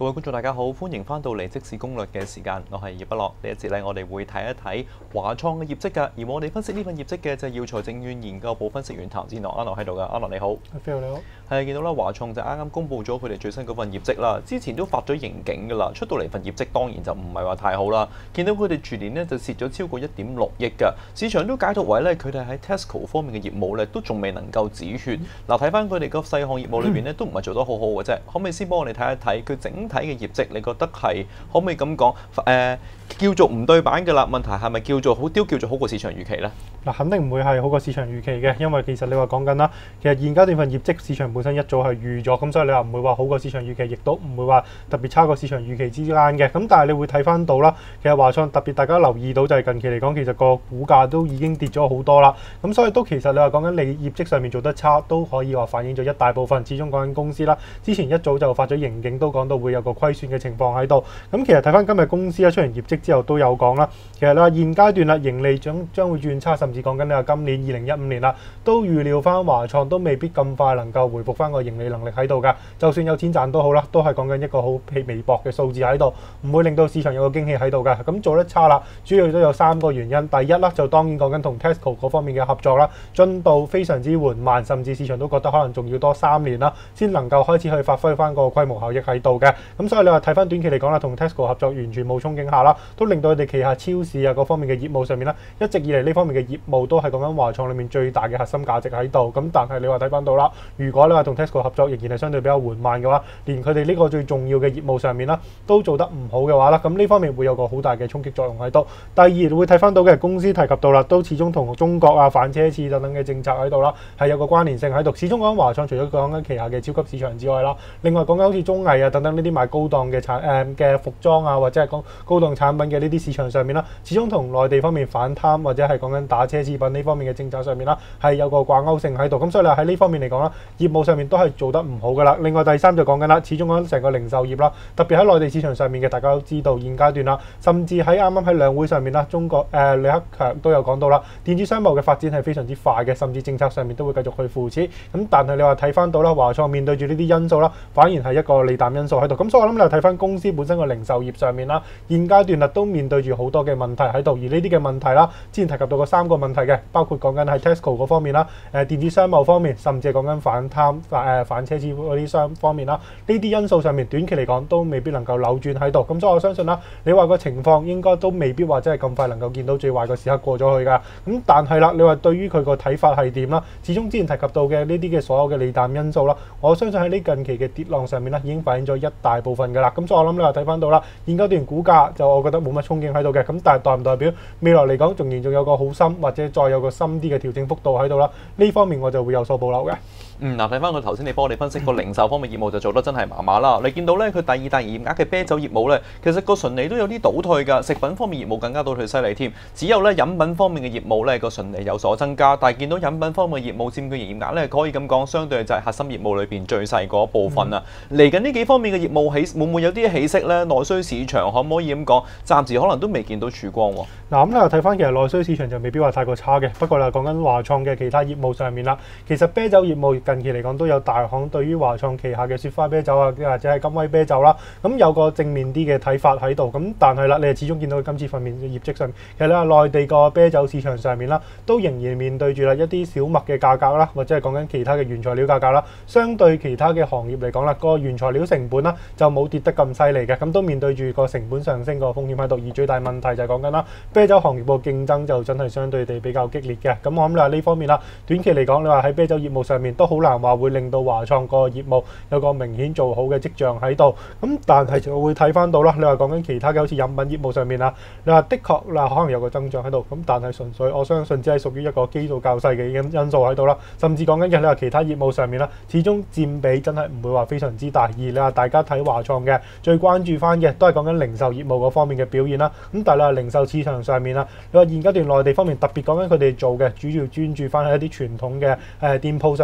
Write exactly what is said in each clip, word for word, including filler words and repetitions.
各位觀眾大家好，歡迎翻到嚟即時攻略嘅時間，我係葉不樂。呢一節咧，我哋會睇一睇華創嘅業績㗎。而我哋分析呢份業績嘅就係耀才證券研究部分析員譚志諾，阿諾喺度㗎，阿諾你好。 Phil 你好。 係見到啦，華創就啱啱公布咗佢哋最新嗰份業績啦。之前都發咗盈警㗎啦，出到嚟份業績當然就唔係話太好啦。見到佢哋全年咧就蝕咗超過一點六億㗎，市場都解讀為咧佢哋喺 Tesco 方面嘅業務咧都仲未能夠止血。嗱、嗯，睇翻佢哋個細項業務裏邊咧都唔係做得好好嘅啫。可唔可以先幫我哋睇一睇佢整體嘅業績？你覺得係可唔可以咁講？誒、呃、叫做唔對版嘅啦。問題係咪叫做好都叫做好過市場預期咧？ 嗱，肯定唔會係好過市場預期嘅，因為其實你話講緊啦，其實現階段份業績市場本身一早係預咗，咁所以你話唔會話好過市場預期，亦都唔會話特別差過市場預期之間嘅。咁但係你會睇翻到啦，其實華創特別大家留意到就係近期嚟講，其實個股價都已經跌咗好多啦。咁所以都其實你話講緊你業績上面做得差，都可以話反映咗一大部分。始終講緊公司啦，之前一早就發咗盈警，都講到會有個虧損嘅情況喺度。咁其實睇翻今日公司咧出完業績之後都有講啦，其實你話現階段啦盈利將將會轉差，甚至講緊你話今年二零一五年啦，都預料翻華創都未必咁快能夠回復翻個盈利能力喺度㗎。就算有錢賺都好啦，都係講緊一個好微薄嘅數字喺度，唔會令到市場有個驚喜喺度㗎。咁做得差啦，主要都有三個原因。第一啦，就當然講緊同 Tesco 嗰方面嘅合作啦，進度非常之緩慢，甚至市場都覺得可能仲要多三年啦，先能夠開始去發揮翻個規模效益喺度嘅。咁所以你話睇翻短期嚟講啦，同 Tesco 合作完全冇憧憬下啦，都令到佢哋旗下超市啊嗰方面嘅業務上面啦，一直以嚟呢方面嘅業務都係講緊華創裏面最大嘅核心價值喺度。咁但係你話睇翻到啦，如果你話同 Tesco 合作仍然係相對比較緩慢嘅話，連佢哋呢個最重要嘅業務上面啦，都做得唔好嘅話啦，咁呢方面會有個好大嘅衝擊作用喺度。第二會睇翻到嘅公司提及到啦，都始終同中國啊反奢侈等等嘅政策喺度啦，係有個關聯性喺度。始終講緊華創除咗講緊旗下嘅超級市場之外啦，另外講緊好似綜藝啊等等呢啲賣高檔嘅產誒嘅服裝啊，或者係講高檔產品嘅呢啲市場上面啦，始終同內地方面反貪或者係講緊打奢侈品呢方面嘅政策上面啦，係有個掛鈎性喺度。咁所以咧喺呢方面嚟講啦，業務上面都係做得唔好噶啦。另外第三就講緊啦，始終講成個零售業啦，特別喺內地市場上面嘅，大家都知道現階段啦，甚至喺啱啱喺兩會上面啦，中國誒、呃、李克強都有講到啦，電子商務嘅發展係非常之快嘅，甚至政策上面都會繼續去扶持。咁但係你話睇翻到啦，華創面對住呢啲因素啦，反而係一個利淡因素喺度。咁所以我諗你睇翻公司本身個零售業上面啦，現階段啦都面對住好多嘅問題喺度。而呢啲嘅問題啦，之前提及到個三個問題嘅，包括講緊喺 Tesco 嗰方面啦，誒電子商務方面，甚至係講緊反貪、反誒反奢侈嗰啲商方面啦，呢啲因素上面短期嚟講都未必能夠扭轉喺度。咁所以我相信啦，你話個情況應該都未必話真係咁快能夠見到最壞嘅時刻過咗去㗎。咁但係啦，你話對於佢個睇法係點啦？始終之前提及到嘅呢啲嘅所有嘅利淡因素啦，我相信喺呢近期嘅跌浪上面咧已經反映咗一大部分㗎啦。咁所以我諗你話睇翻到啦，現階段股價就我覺得冇乜憧憬喺度嘅。咁但係代唔代表未來嚟講仲然仲有個好深或者再有個深啲嘅調整幅度喺度啦？呢方面我就會有所保留嘅。 嗯，嗱，睇翻佢頭先你幫我哋分析個零售方面業務就做得真係麻麻啦。你見到咧佢第二大營業額嘅啤酒業務咧，其實個純利都有啲倒退㗎。食品方面業務更加倒退犀利添。只有咧飲品方面嘅業務咧個純利有所增加，但係見到飲品方面嘅業務佔佢營業額咧，可以咁講，相對就係核心業務裏邊最細嗰部分啊。嚟緊呢幾方面嘅業務起會唔會有啲起色咧？內需市場可唔可以咁講？暫時可能都未見到曙光喎。 嗱，咁你又睇翻其實內需市場就未必話太過差嘅。不過你講緊華創嘅其他業務上面啦，其實啤酒業務近期嚟講都有大行對於華創旗下嘅雪花啤酒啊，或者係金威啤酒啦，咁有個正面啲嘅睇法喺度。咁但係啦，你係始終見到今次份面嘅業績上面，其實你話內地個啤酒市場上面啦，都仍然面對住啦一啲小麥嘅價格啦，或者係講緊其他嘅原材料價格啦，相對其他嘅行業嚟講啦，個原材料成本啦就冇跌得咁犀利嘅，咁都面對住個成本上升個風險喺度。而最大問題就係講緊啦，啤酒行業個競爭就真係相對地比較激烈嘅。咁我諗你話呢方面啦，短期嚟講，你話喺啤酒業務上面都好難話會令到華創個業務有個明顯做好嘅跡象喺度。咁但係就會睇翻到啦，你話講緊其他嘅好似飲品業務上面啊，你話的確嗱可能有個增長喺度，咁但係純粹我相信只係屬於一個基數較細嘅因因素喺度啦。甚至講緊嘅你話其他業務上面啦，始終佔比真係唔會話非常之大。而你話大家睇華創嘅最關注翻嘅都係講緊零售業務嗰方面嘅表現啦。咁但係你話零售市場上面啦，你話現階段內地方面特別講緊佢哋做嘅主要專注翻喺一啲傳統嘅誒店鋪上面嘅零售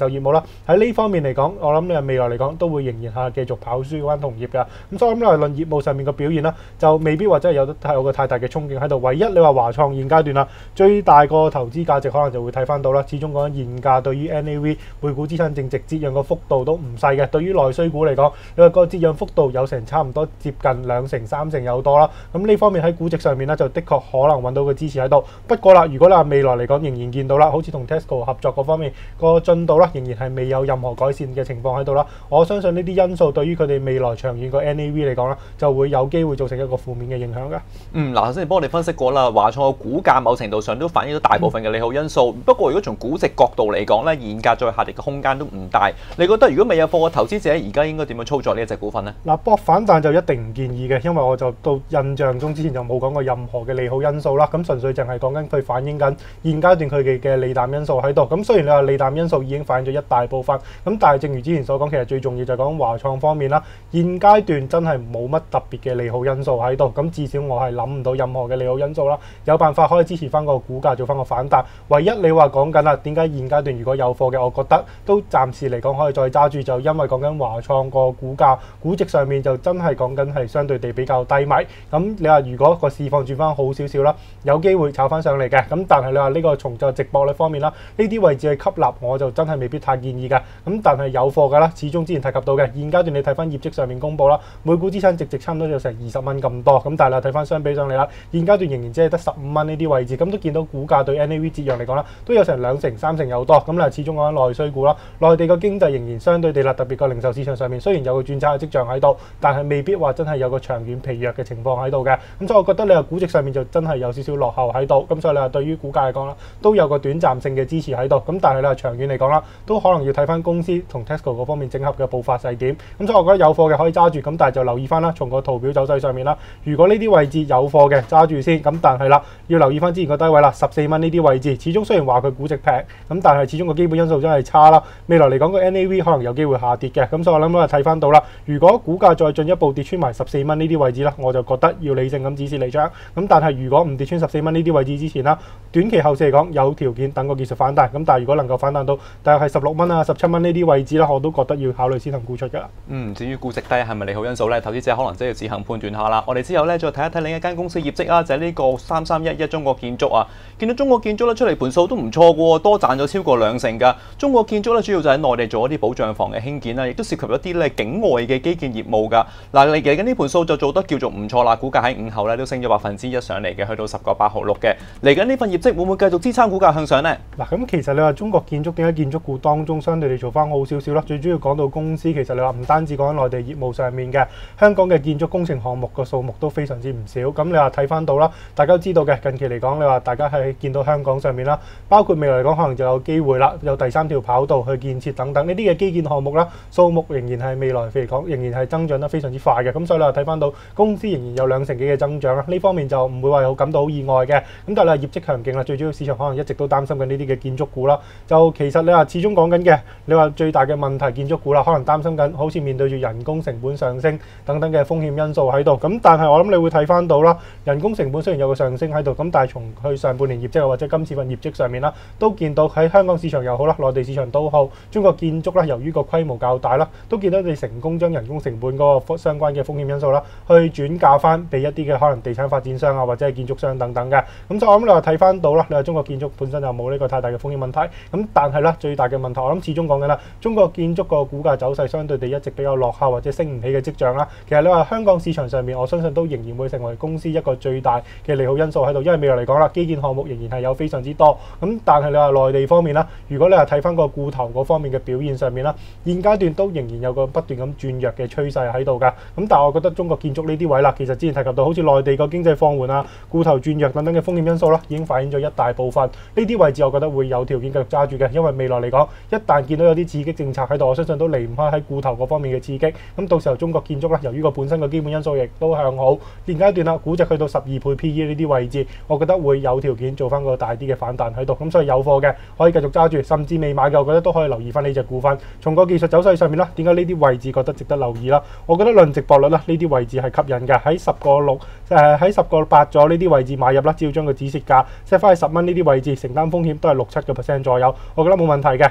售業務啦。喺呢方面嚟講，我諗你係未來嚟講都會仍然係繼續跑輸嗰間同業㗎。咁所以我諗你話論業務上面嘅表現啦，就未必話真係有得太有個太大嘅衝勁喺度。唯一你話華創現階段啦，最大個投資價值可能就會睇翻到啦。始終講緊現價對於 N A V 每股資產淨值折讓個幅度都唔細嘅。對於內需股嚟講，你話個折讓幅度有成差唔多接近兩成三成有多啦。咁呢方面喺估值上面咧，就的確可能揾到個支持喺度。不過啦，如果你話未來嚟講仍然見到啦，好似同 Tesco 合作嗰方面個進度啦，仍然係未有任何改善嘅情況喺度啦。我相信呢啲因素對於佢哋未來長遠個 N A V 嚟講啦，就會有機會造成一個負面嘅影響㗎。 嗯，嗱，頭先幫我哋分析過啦，華創嘅股價某程度上都反映咗大部分嘅利好因素。嗯、不過如果從估值角度嚟講咧，現價再下跌嘅空間都唔大。你覺得如果未有貨嘅投資者，而家應該點樣操作呢一隻股份呢？ 嗱，博反彈就一定唔建議嘅，因為我就到印象中之前就冇講過任何嘅利好因素啦。咁純粹淨係講緊佢反映緊現階段佢哋嘅利淡因素喺度。咁雖然你話利淡因素已經反映咗一大部分，咁但係正如之前所講，其實最重要就係講華創方面啦。現階段真係冇乜特別嘅利好因素喺度，咁至少我係諗唔到任何嘅利好因素啦，有辦法可以支持翻個股價做翻個反彈。唯一你話講緊啦，點解現階段如果有貨嘅，我覺得都暫時嚟講可以再揸住，就因為講緊華創個股價估值上面就真係講緊係相對地比較低迷。咁你話如果個市況轉翻好少少啦，有機會炒翻上嚟嘅。咁但係你話呢個從就直播率方面啦，呢啲位置去吸納我就真係未必太建議嘅。咁但係有貨㗎啦，始終之前提及到嘅現階段你睇翻業績上面公佈啦，每股資產值值差唔多有成二十蚊咁多。咁但係你睇翻相比上嚟啦，現階段仍然只係得十五蚊呢啲位置，咁都見到股價對 N A V 折讓嚟講啦，都有成兩成三成有多。咁你始終講緊內需股啦，內地個經濟仍然相對地啦，特別個零售市場上面雖然有個轉差嘅跡象喺度，但係未必話真係有個長遠疲弱嘅情況喺度嘅。咁所以我覺得你話估值上面就真係有少少落後喺度。咁所以你話對於股價嚟講啦，都有個短暫性嘅支持喺度。咁但係你話長遠嚟講啦，都可能要睇翻公司同 Tesco 嗰方面整合嘅步伐係點。咁所以我覺得有貨嘅可以揸住，咁但係就留意翻啦，從個圖表走勢上面啦，如果呢啲位置有貨嘅揸住先。咁但係啦，要留意翻之前個低位啦，十四蚊呢啲位置，始終雖然話佢估值平，咁但係始終個基本因素真係差啦。未來嚟講個 N A V 可能有機會下跌嘅。咁所以我諗咧睇翻到啦，如果股價再進一步跌穿埋十四蚊呢啲位置啦，我就覺得要理性咁指示離場。咁但係如果唔跌穿十四蚊呢啲位置之前啦，短期後市嚟講有條件等個技術反彈。咁但係如果能夠反彈到大約係十六蚊啊、十七蚊呢啲位置啦，我都覺得要考慮先行沽出㗎啦。 嗯，至於估值低係咪利好因素咧？投資者可能真係要自行判斷下啦。我哋之後咧再睇一睇另一間公司業績啦，就係、是、呢個三三一一中國建築啊。見到中國建築咧出嚟盤數都唔錯嘅喎，多賺咗超過兩成㗎。中國建築咧主要就喺內地做一啲保障房嘅興建啦，亦都涉及一啲咧境外嘅基建業務㗎。嗱，嚟緊呢盤數就做得叫做唔錯啦，股價喺午後咧都升咗百分之一上嚟嘅，去到十個八毫六嘅。嚟緊呢份業績會唔會繼續支撐股價向上呢？ 嗱，咁其實你話中國建築點解建築股當中相對地做翻好少少啦？最主要講到公司，其實你話唔單止講緊內地業務上面嘅，香港嘅建築工程項目個數目都非常之唔少。咁你話睇翻到啦，大家都知道嘅近期嚟講，你話大家係見到香港上面啦，包括未來嚟講可能就有機會啦，有第三條跑道去建設等等呢啲嘅基建項目啦，數目仍然係未來嚟講仍然係增長得非常之快嘅。咁所以你話睇翻到公司仍然有兩成幾嘅增長啦，呢方面就唔會話好感到好意外嘅。咁但係你話業績強勁啦，最主要市場可能一直都擔心緊呢啲嘅建築股啦。就其實你話始終講緊嘅，你話最大嘅問題建築股啦，可能擔心緊好似面對住人工成本上升等等嘅風險因素喺度。咁但係我諗你會睇翻到啦，人工成本雖然有個上升喺度，咁但係從佢上半年業績或者今次份業績上面啦，都見到喺香港市場又好啦，內地市場都好，中國建築啦，由於個規模較大啦，都見到你成功將人工成本嗰個相關嘅風險因素啦，去轉嫁翻俾一啲嘅可能地產發展商啊，或者係建築商等等嘅。咁所以我諗你話睇翻到啦，你話中國建築本身就冇呢個太大嘅風險問題。咁但係咧最大嘅問題，我諗始終講緊啦，中國建築個股價走勢相對地一直比較落後或者升唔起嘅跡象啦。其實你話香港市場上面，我相信都仍然會成為公司一個最大嘅利好因素喺度，因為未來嚟講啦，基建項目仍然係有非常之多。咁但係你話內地方面啦，如果你話睇翻個固投嗰方面嘅表現上面啦，現階段都仍然有個不斷咁轉弱嘅趨勢喺度㗎。咁但係我覺得中國建築呢啲位啦，其實之前提及到好似內地個經濟放緩啊、固投轉弱等等嘅風險因素啦，已經反映咗一大部分。呢啲位置我覺得會有條件繼續揸住嘅，因為未來嚟講，一旦見到有啲刺激政策喺度，我相信都離唔開喺固投嗰方面嘅刺激。咁到時候中國建築啦，由於個本身個基本因素亦都向好，現階段啦，估值去到十二倍 P E 呢啲位置，我覺得會有條件做翻個大啲嘅反彈喺度。咁所以有貨嘅可以繼續揸住，甚至未買嘅，我覺得都可以留意翻呢隻股份。從個技術走勢上面啦，點解呢啲位置覺得值得留意啦？我覺得論值博率啦，呢啲位置係吸引嘅，喺十個六誒喺十個八咗呢啲位置買入啦，只要將個止蝕價 set 翻去十蚊呢啲位置，承擔風險都係六七個 percent 左右，我覺得冇問題嘅。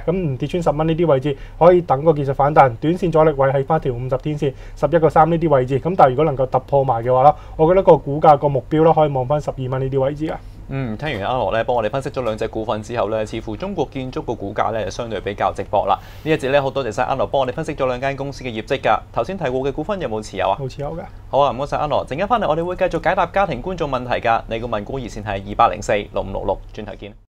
咁唔跌穿十蚊呢啲位置，可以等個技術反彈，短線阻力位喺翻條五十天線十一個三呢啲位置。咁但係如果能夠突破埋嘅話啦，我覺得個股價個目標咧可以望翻十二蚊呢啲位置啊。 嗯，聽完阿樂咧幫我哋分析咗兩隻股份之後咧，似乎中國建築個股價咧相對比較值博啦。呢一節咧好多謝晒阿樂幫我哋分析咗兩間公司嘅業績㗎。頭先提過嘅股份有冇持有啊？ 冇持有㗎。 好啊，唔該晒阿樂。陣間翻嚟我哋會繼續解答家庭觀眾問題㗎。你個問股熱線係二八零四六五六六，轉頭見。